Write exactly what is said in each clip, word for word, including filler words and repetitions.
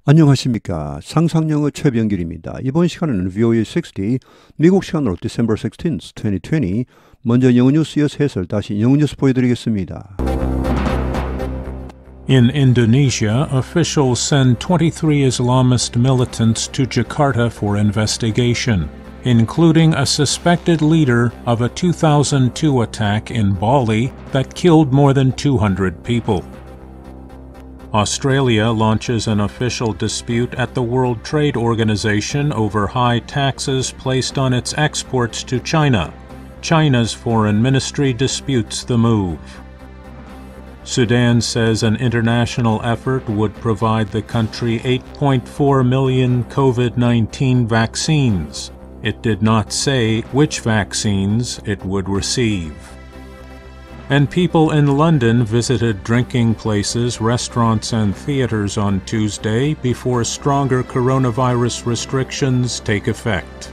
안녕하십니까. 상상영어 최병길입니다. 이번 시간에는 브이오에이 육십, 미국 시간으로 디셈버 식스틴스, 이천이십, 먼저 영어 뉴스 이어서 해설 다시 영어 뉴스 보여드리겠습니다. In Indonesia, officials send twenty-three Islamist militants to Jakarta for investigation, including a suspected leader of a two thousand two attack in Bali that killed more than two hundred people. Australia launches an official dispute at the World Trade Organization over high taxes placed on its exports to China. China's foreign ministry disputes the move. Sudan says an international effort would provide the country eight point four million COVID nineteen vaccines. It did not say which vaccines it would receive. And people in London visited drinking places, restaurants, and theaters on Tuesday before stronger coronavirus restrictions take effect.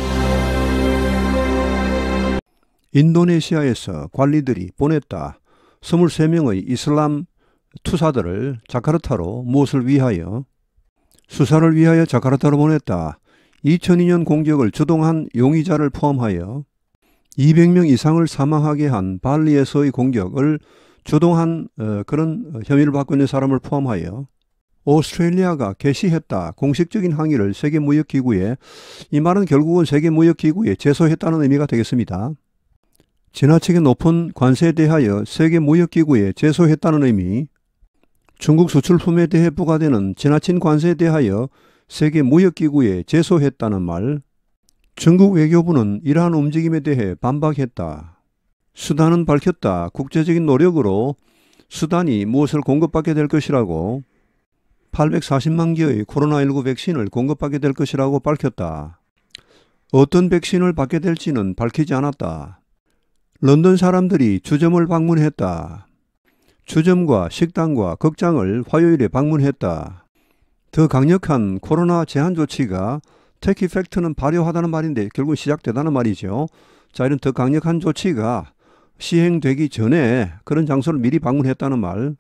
인도네시아에서 관리들이 보냈다. 이십삼 명의 이슬람 투사들을 자카르타로 무엇을 위하여? 수사를 위하여 자카르타로 보냈다. 이천이 년 공격을 주동한 용의자를 포함하여 이백 명 이상을 사망하게 한 발리에서의 공격을 주동한 어, 그런 혐의를 받고 있는 사람을 포함하여 오스트레일리아가 개시했다. 공식적인 항의를 세계무역기구에, 이 말은 결국은 세계무역기구에 제소했다는 의미가 되겠습니다. 지나치게 높은 관세에 대하여 세계무역기구에 제소했다는 의미, 중국 수출품에 대해 부과되는 지나친 관세에 대하여 세계무역기구에 제소했다는 말, 중국 외교부는 이러한 움직임에 대해 반박했다. 수단은 밝혔다. 국제적인 노력으로 수단이 무엇을 공급받게 될 것이라고, 팔백사십만 개의 코로나십구 백신을 공급받게 될 것이라고 밝혔다. 어떤 백신을 받게 될지는 밝히지 않았다. 런던 사람들이 주점을 방문했다. 주점과 식당과 극장을 화요일에 방문했다. 더 강력한 코로나 제한 조치가 테크 이펙트는 발효하다는 말인데 결국 시작되다는 말이죠. 자, 이런 더 강력한 조치가 시행되기 전에 그런 장소를 미리 방문했다는 말.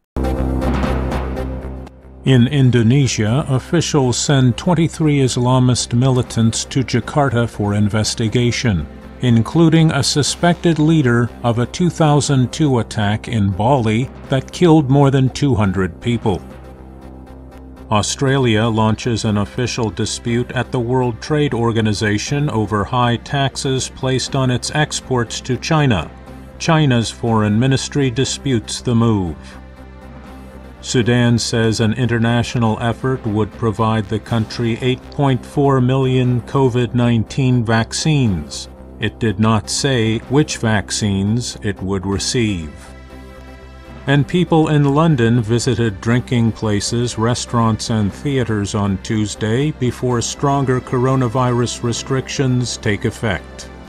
In Indonesia, officials send twenty-three Islamist militants to Jakarta for investigation, including a suspected leader of a two thousand two attack in Bali that killed more than two hundred people. Australia launches an official dispute at the World Trade Organization over high taxes placed on its exports to China. China's foreign ministry disputes the move. Sudan says an international effort would provide the country eight point four million COVID nineteen vaccines. It did not say which vaccines it would receive. And people in London visited drinking places, restaurants, and theaters on Tuesday before stronger coronavirus restrictions take effect.